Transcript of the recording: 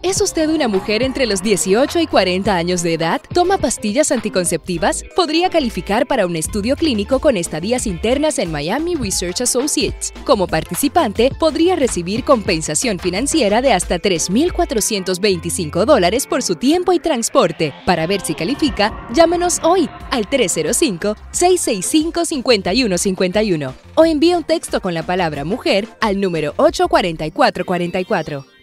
¿Es usted una mujer entre los 18 y 40 años de edad? ¿Toma pastillas anticonceptivas? Podría calificar para un estudio clínico con estadías internas en Miami Research Associates. Como participante, podría recibir compensación financiera de hasta $3,425 por su tiempo y transporte. Para ver si califica, llámenos hoy al 305-665-5151 o envíe un texto con la palabra mujer al número 84444.